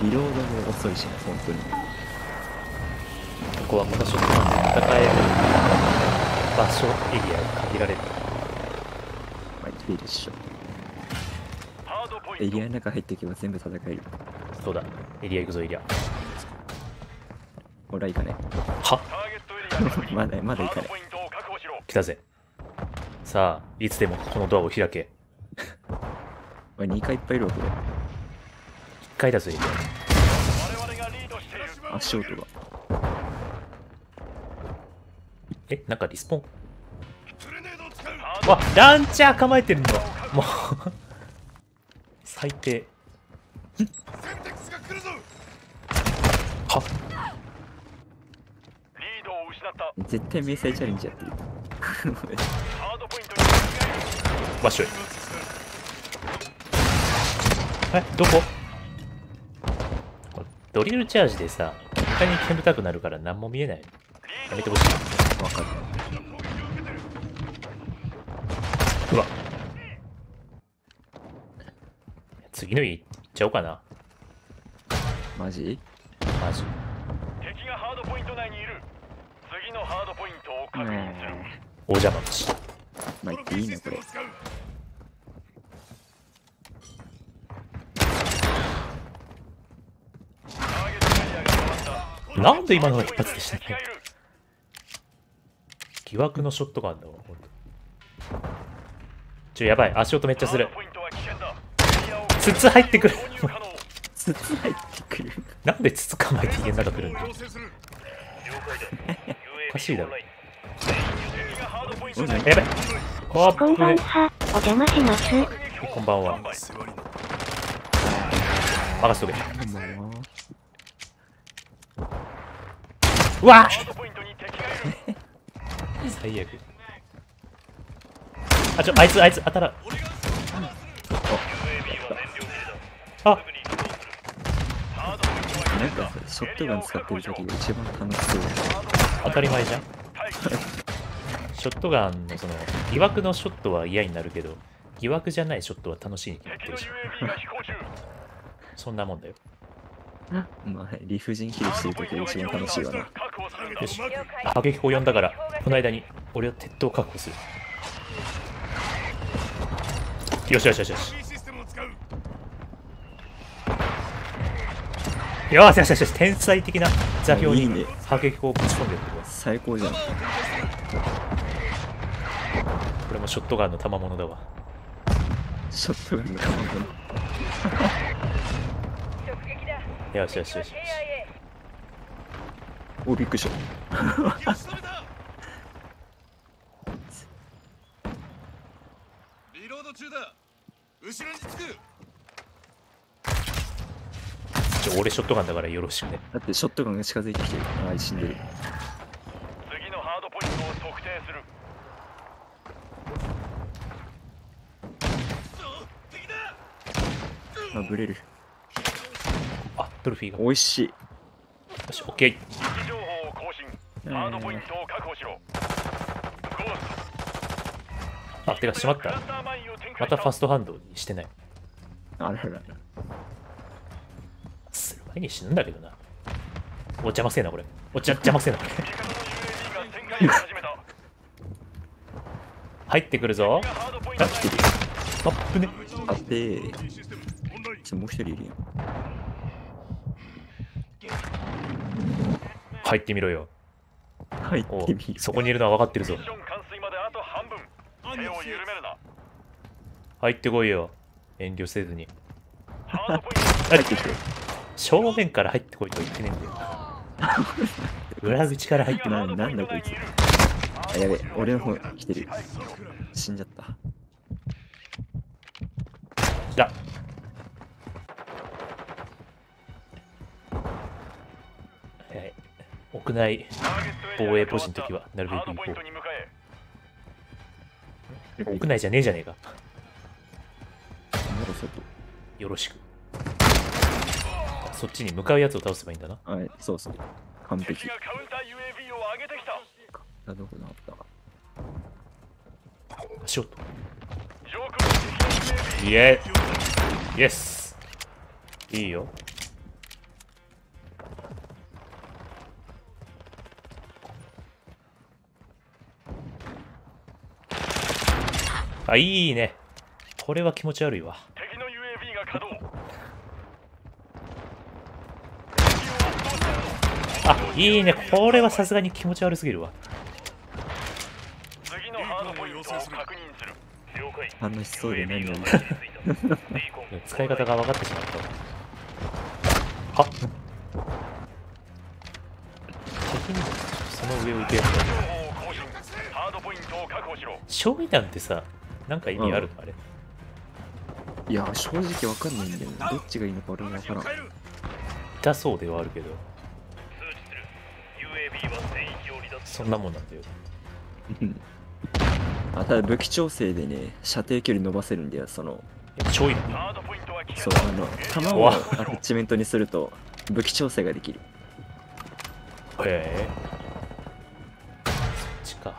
リロードも遅いしね、本当に。 ここはまたショットガンで戦える場所エリアが限られる。 まあ、いけるっしょ。エリアの中入っていけば全部戦える。 そうだ、エリア行くぞエリア。 ほら、行かね。 はまだ行かね。 来たぜ。さあ、いつでもこのドアを開け。 おい、2回いっぱいいるわ、これ。 1回だぞエリア。 足音が。 え、なんかリスポン。わ、ランチャー構えてるんだ。もう最低。は絶対迷彩チャレンジやってる。 わっしょい。え、どこ？ドリルチャージでさ、床に煙たくなるから何も見えない。やめてほしい。 わかる。 うわ。次の家行っちゃおうかな。 マジ？ マジ。 敵がハードポイント内にいる。次のハードポイントを確認する。 お邪魔虫。 まあ、言っていいね、これ。 なんで今のが一発でしたね。疑惑のショットガンだわ、ほんと。やばい、足音めっちゃする。筒入ってくる。 筒入ってくる。 なんで筒構えて家の中来るんだ。おかしいだろ。やばい。あ、 こんばんは、お邪魔します。 こんばんは。任せとけ。うわっ最悪。あ、あいつ当たら。あ、 なんかショットガン使ってる時が一番楽しそうだ。 当たり前じゃん。ショットガンのその疑惑のショットは嫌になるけど、疑惑じゃないショットは楽しいに決まってるし。そんなもんだよ。 まあ、理不尽ヒルしてる時が一番楽しいわな。 よし。迫撃砲呼んだから、この間に俺は鉄塔を確保する。よしよしよしよし。よしよしよしよし。天才的な座標にいいね迫撃砲をぶち込んでるってこと。 最高じゃん。 これもショットガンの賜物だわ。 ショットガンの賜物。 よしよしよしよし。 お、びっくりした。 リロード中だ。後ろにつく。 俺ショットガンだからよろしくね。 だってショットガンが近づいてきてる。ああ、死んでる。 次のハードポイントを特定する。 あ、ブレる。 あ、トロフィーが。 美味しい。 よし、オッケー。 位置情報を更新。ハードポイントを確保しろ。 あ、てかしまった。またファストハンドにしてない。 あらら。 する前に死ぬんだけどな。お邪魔せえな、これ。邪魔せえな、これ。入ってくるぞ。 あ、来てる。 あっぶね。 あってー。もう一人いるやん。 入ってみろよ。 入っおうてみる。 そこにいるのは分かってるぞ。 ミッション完遂まであと半分。手を緩めるな。 入ってこいよ。遠慮せずに。 ハードポイン入ってきて。 正面から入ってこいとは言ってねえんだよ。裏口から入ってな。 なんだこいつ。あ、やべ、俺の方来てる。死んじゃった。 だ。はい。屋内防衛ポジの時はなるべく行こう。屋内じゃねえじゃねえか。 まだ外。 よろしく。そっちに向かうやつを倒せばいいんだな。 はい、そうそう。完璧。 がカウンター UAV を上げてきた。 あ、どこだったか。 ショット。 上空の敵の UAV イエーイエス。いいよ。 あ、いいね。これは気持ち悪いわ。 敵の UAV が稼働。 あ、いいね。これはさすがに気持ち悪すぎるわ。 次のハードポイントを確認する。了解。 楽しそうで何より。 使い方が分かってしまった。はっ、敵にもその上を行くやつだ。 ハードポイントを確保しろ。 焼夷弾ってさ、なんか意味あるの、あれ。 いや、正直わかんないんだよね。どっちがいいのか俺もわからん。 痛そうではあるけど、 通知する。UAB は全域を離脱。 そんなもんなんだよ。 あ、ただ武器調整でね、射程距離伸ばせるんだよ。その、 焼夷弾。 ハードポイントは危そ険う、弾をアタッチメントにすると武器調整ができる。 へえ。そっちか。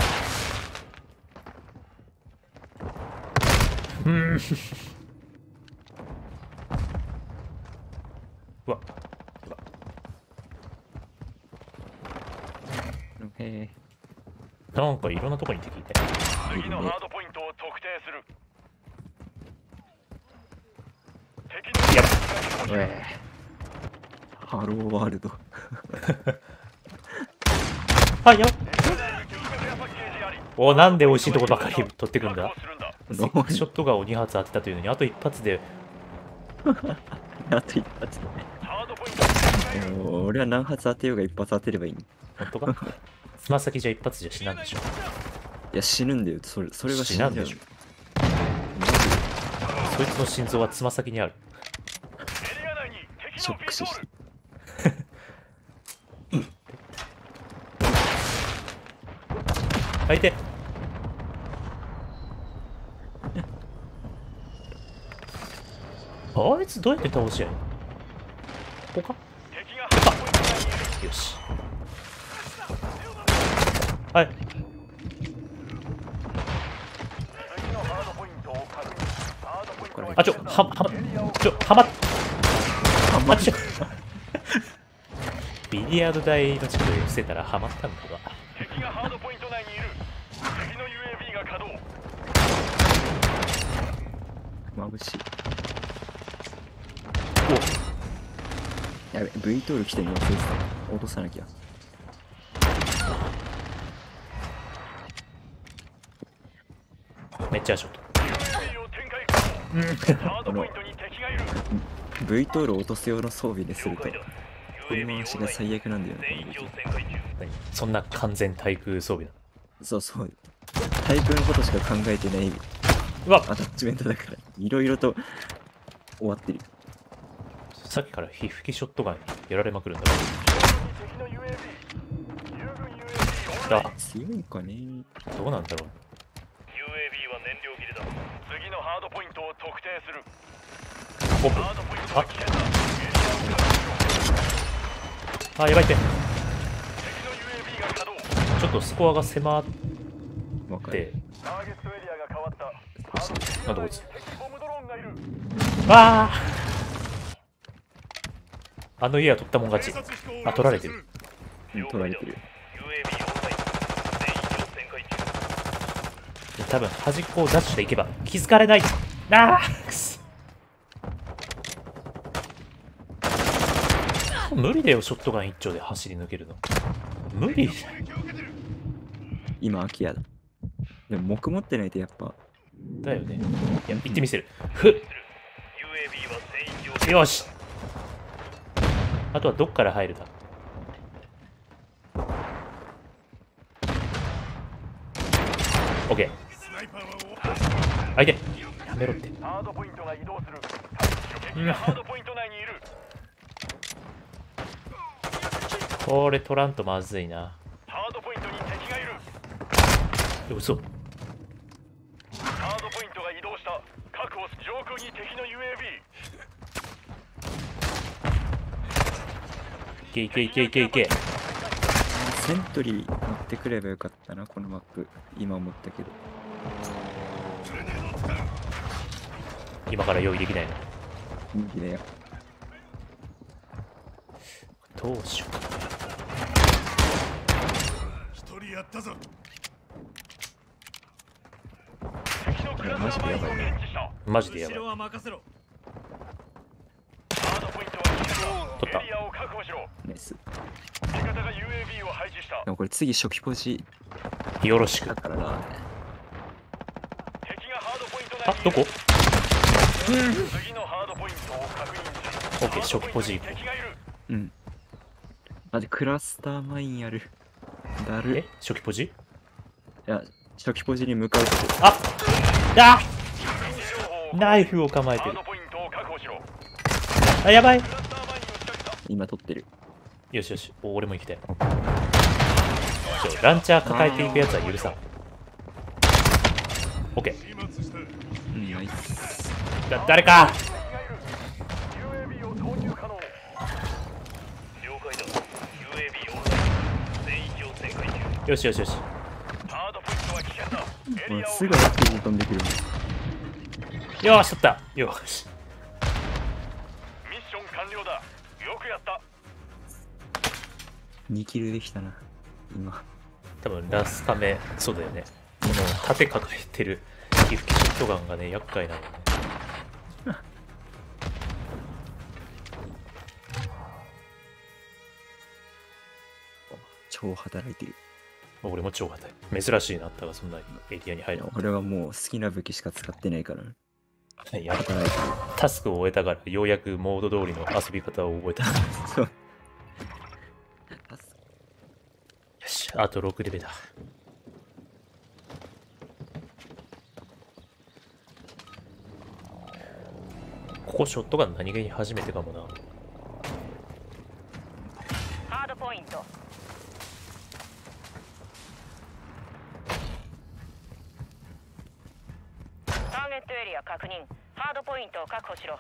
うわ。 へなんかいろんなとこに敵いて。 次のハードポイントを特定する。敵のやっえ。ハローワールド。 あ、やばっ。お、なんで美味しいとこばかり取ってくんだ。ショットガンを2発当てたというのに、あと1発で。 あと一発。俺は何発当てようが一発当てればいい。 本当か。つま先じゃ一発じゃ死なんでしょ。 いや、死ぬんだよ。それが死なんでしょ。そいつの心臓はつま先にある。 ショック死して。 相手。あいつどうやって倒しやん。ここか。よし。はい。あ、はまっ。あ、ちょ。ビリヤード台の近くで伏せたらはまったんだわ。 敵がハードポイント内にいる。敵の UAV が稼働。 眩しい。お、やべ、V トール来てるの忘れてた。落とさなきゃ。 めっちゃショット。 ハードポイントに敵がいる。 V トールを落とす用の装備ですると振り回しが最悪なんだよね。 そんな完全対空装備だ。 そうそう。対空のことしか考えてないうわアタッチメントだからいろいろと終わってる。 さっきから皮膚機ショットガンにやられまくるんだ。あ、 強いかね。 どうなんだろう。 UAB は燃料切れだ。次のハードポイントを特定する。 オープン。 ハードポイントが危険だ。 あ、やばいって。 敵の UAB が稼働。 ちょっとスコアが迫っわかる。 て。 ターゲットエリアが変わった。 なんだこいつ。 敵ボムドローンがいる。 わあ。あの家は取ったもん勝ち。あ、取られてる。 取られてる。 多分端っこをダッシュでいけば気づかれない。あーくそ。無理だよ、ショットガン一丁で走り抜けるの。無理。 今空き家だ。でも木持ってないとやっぱだよね。いや、行ってみせる。ふっ。よし。あとはどっから入るだ。オッケー。相手。やめろって。 ハードポイントが移動する。敵がハードポイント内にいる。 これ取らんとまずいな。 ハードポイントに敵がいる。 嘘。 ハードポイントが移動した。確保す。上空に敵の UAV。 いけいけいけいけいけ。 セントリー持ってくればよかったなこのマップ。今思ったけど今から用意できないの。 右だよ。 どうしようかな。 一人やったぞ。 これマジでやばいね。 マジでやばい。 ハードポイントは危険だ。 取ったエリアを確保しろ。 ナイス。 味方が UAV を配置した。 でもこれ次初期ポジよろしくだ。からな。 敵がハードポイント内あ、どこ？ 次のハードポイントを確認し。 オッケー、初期ポジ行こ敵がいる。 うん。あ、でクラスターマインやる。だう。 る。い初期ポジ？ や、初期ポジに向かうとこ。 ああ情報をナイフを構えてるハード。ポイントを確保しろ。 あ、やばい。 クラスターマインを仕掛けた。 今取ってる。 よしよし、お俺も行きたい。ランチャー抱えていくやつは許さん。オッケー。 うん、ナイス。 誰か。 敵がいる。UAV を投入可能。了解だ。UAV オンライン。全域を展開中。 よしよしよし。 ハードポイントは危険だ。エリアをもうすぐ RPG 飛んでくる。 よーし、取った。よし。 ミッション完了だ。よくやった。 2キルできたな。今。 多分ラスカメ、そうだよね。この盾抱えてる皮膚ショットガンがね、厄介なのね。 超働いてる。 俺も超硬い。珍しいなったが、そんなエリアに入るの。 俺はもう好きな武器しか使ってないから。 や働いてる。 タスクを終えたから、ようやくモード通りの遊び方を覚えた。よそう。 し、あと6レベルだ。ここショットガン何気に初めてかもな。 ハードポイント。ターゲットエリア確認。ハードポイントを確保しろ。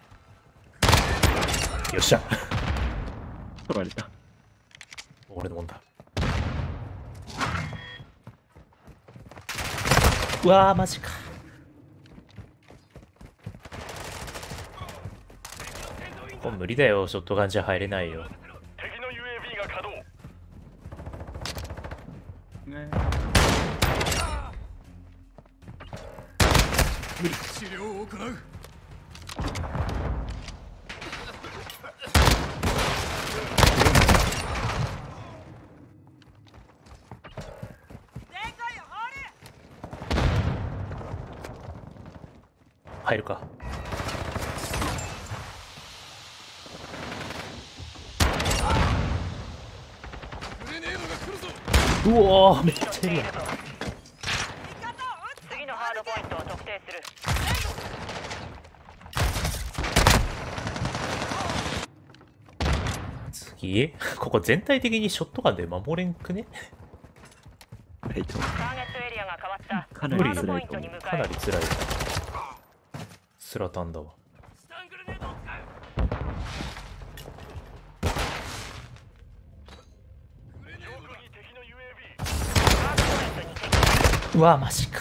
よっしゃ。 取られた。 俺のもんだ。うわー、マジか。これ無理だよ、ショットガンじゃ入れないよ。 敵の UAV が稼働。治療を行う。 入るか。うおー、めっちゃいるやん。 次のハードポイントを特定する。 次ここ全体的にショットガンで守れんくね？ ライト。 ターゲットエリアが変わった。 かなりハードポイン辛いと思う。 トに向かえかなり。辛い。スラタンだわ。 敵の UAV。 ハードポイントに敵。 うわ、マジか。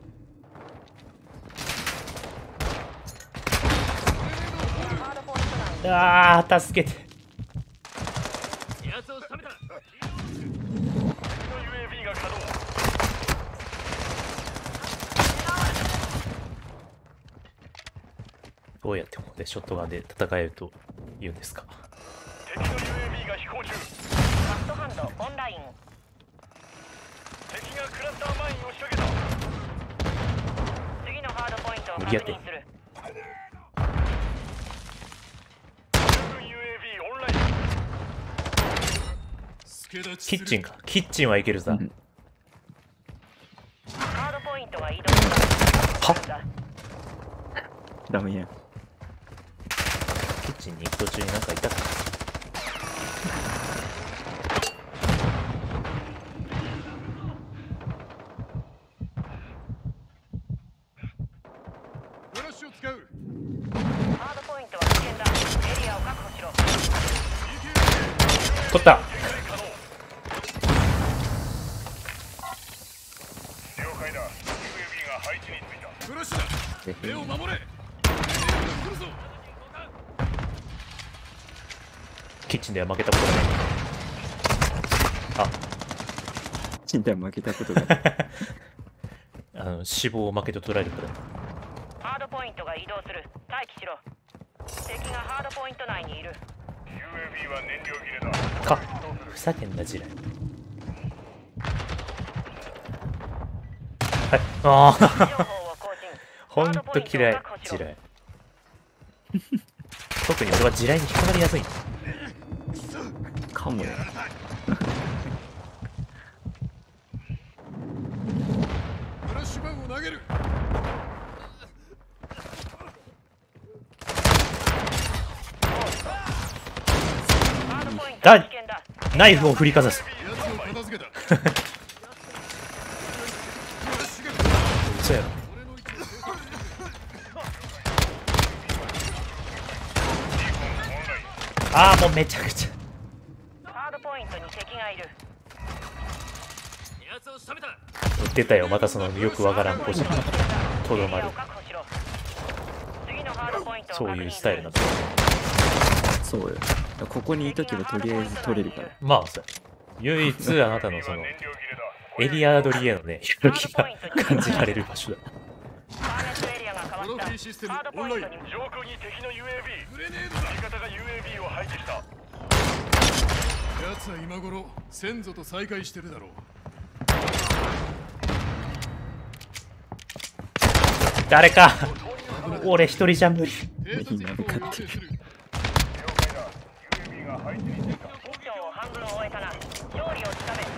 ハードポイント内。 あー、助けて。 敵の UAV が稼働。 どうやってここでショットガンで戦えると言うんですか？ 敵の UAV が飛行中。 ファストハンドオンライン。 敵がクラスターマインを仕掛けた。 次のハードポイントを確無理やって認する。 軍 UAV オンライン。 キッチンか。キッチンはいけるさ。 うんハードポイントが移動した。 ダメやん。 キッチンに行く途中になんかいたか。 フラッシュを使う。 ハードポイントは危険だ。エリアを確保しろ。 取った。 了解だ。UAV が配置についた。フラッシュだ。 で目を守れ。 キッチンでは負けたことがない。あ、 チンタン負けたことが。 死亡を負けと捉えるから。 ハードポイントが移動する。待機しろ。敵がハードポイント内にいる。 UAV は燃料切れだ。 かふざけんな地雷。はい、ああ情報を更新。 ほんと嫌い地雷。特に俺は地雷に引っかかりやすいんだ。 かもね。 フラッシュバンを投げる。 ハードポイントは危険だ。 ナイフを振りかざす。 奴を片付けた。 そうやろ。ああもうめちゃくちゃ。 ハードポイントに敵がいる。 出たよまたそのよくわからんポジションとどまる。 次のハードポイントをそういうスタイルなんだ。 そうよ。ここにいとけばとりあえず取れるから。 まあさ、唯一あなたのそのエリア取りへのね、ひらきが感じられる場所だ。 パーネットエリアが変わった。 システムハードポイントに上空に敵の UAV。グレネードだ。味方が UAV を配置した。奴は今頃先祖と再会してるだろう。 誰か俺一人じゃ無理。 今向かってる。 ミッションを半分終えたな。勝利をつかめ。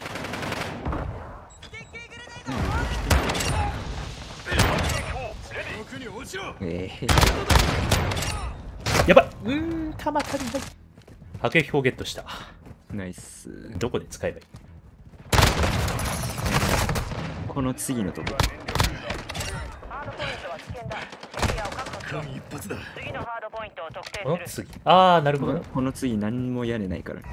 奥に落ちろ。 やばい。弾足りない。波形表ゲットした。 ナイス。 どこで使えばいい？ この次のとこ。 ハードポイントは危険だ。エリアを確保しろ。 間一髪だ。 次のハードポイントを特定このする。 次。ああ、なるほど。 この次何も屋根ないから。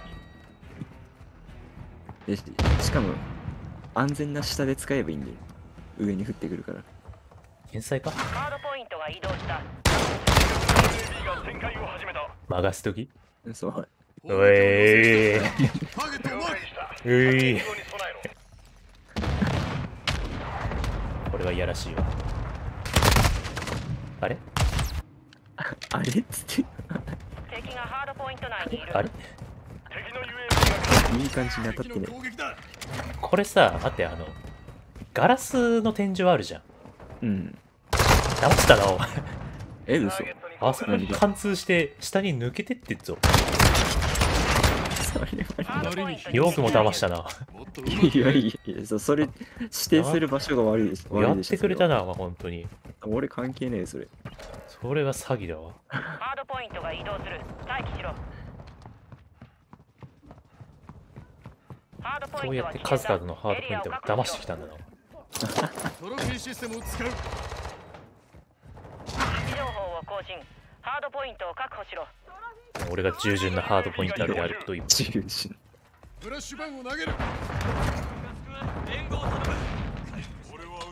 でしかも安全な下で使えばいいんだよ。上に降ってくるから。 天才か？ ハードポイントが移動した。 UAV が展開を始めた。 マガスとき？ そう。 おいターゲットをマークした。 うい。 備えろ。 これはいやらしいわ。あれ？ あれっつって。 敵がハードポイント内にいる。 あれ？ 敵の UAV がいい感じに当たってね。 攻撃だ。 これさ、待ってガラスの天井あるじゃん。 うん。 騙したなお前。 嘘。 あそこに貫通して下に抜けてってっぞ。 それはハードポイントによくも騙したな。 もっとうまいくやいやいや、それ指定する場所が悪いでしょ。 やっ悪いでしょてくれたな。 な、本当に。 俺関係ねえそれ。 それは詐欺だわ。 ハードポイントが移動する。待機しろ。ハードポイントはそうやって数々のハードポイントを騙してきたんだな。 トロフィーシステムを使う。 位置情報を更新。ハードポイントを確保しろ。 俺が従順なハードポインターであるという。 自由し。 フラッシュバンを投げる。俺は後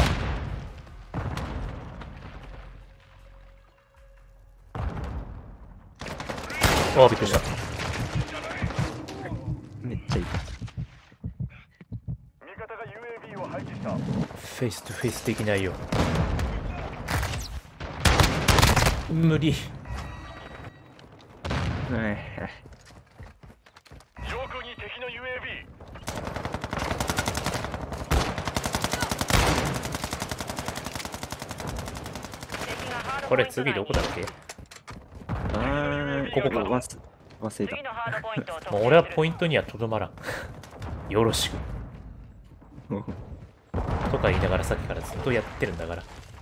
ろに。 ああ、びっくりした。 めっちゃいい。 味方が UAV を配置した。 フェイスとフェイスできないよ。無理。 はい上空に敵の UAV。 敵がハードこれポイント内に次どこだっけ？ここか忘れた次。のハードポイントを特定する。 もう俺はポイントにはとどまらん。よろしく。とか言いながらさっきからずっとやってるんだから。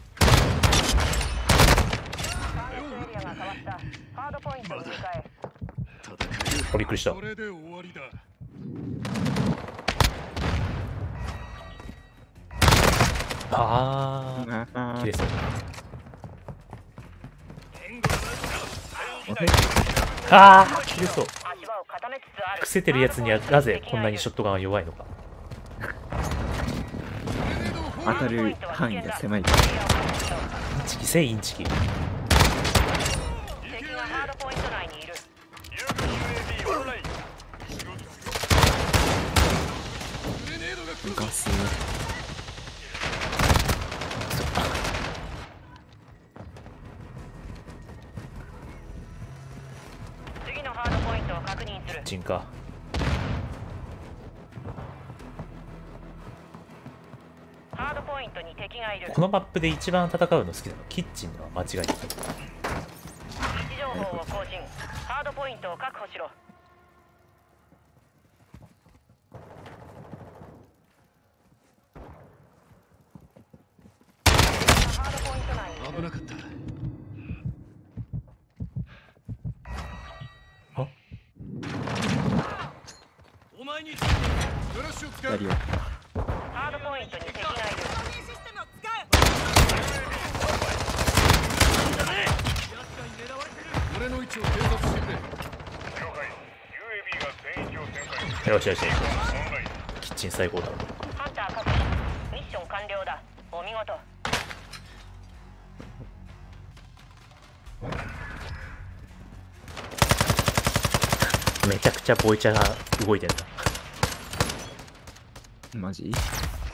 エリアが変わった。ハードポイントに向かえ。 びっくりした。 これで終わりだ。 ああ、切れそう。ああ、切れそう。 足場を固めつつある。 伏せてるやつにはなぜこんなにショットガンは弱いのか。 当たる範囲が狭い。 インチキせいインチキ。 敵がハードポイント内にいる。 有効 UAV オンライン。 ガス。 ハードポイントを確認する。 キッチンか。 ハードポイントに敵がいる。 このマップで一番戦うの好きなのキッチンのは間違いない。 位置情報を更新。ハードポイントを確保しろ。ハードポイント内にいる。 危なかった。 あ、 お前にフラッシュを使う。 左を。 ハードポイントに敵がいる。 俺の位置を偵察してくれ。了解。UAV が全域を展開。 よしよしよし。 オンライン。 キッチン最高だ。 ハンター確保。ミッション完了だ。お見事。 めちゃくちゃボイチャが動いてるな。 マジ